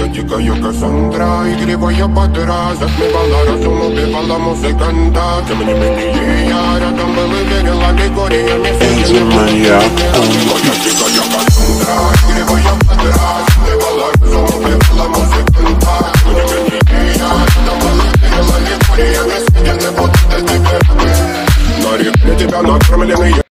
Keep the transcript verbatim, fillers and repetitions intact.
дикая Кассандра, игривая подра, затмевала разум, убивала музыканта. Тем не менее я рядом был и верил аллегориями. Энджи Маньяк. Моя дикая Кассандра, игривая подра, затмевала разум, убивала музыканта. Тем не менее я рядом был и верил аллегориями. Я не буду для тебя. На реке тебя накормленные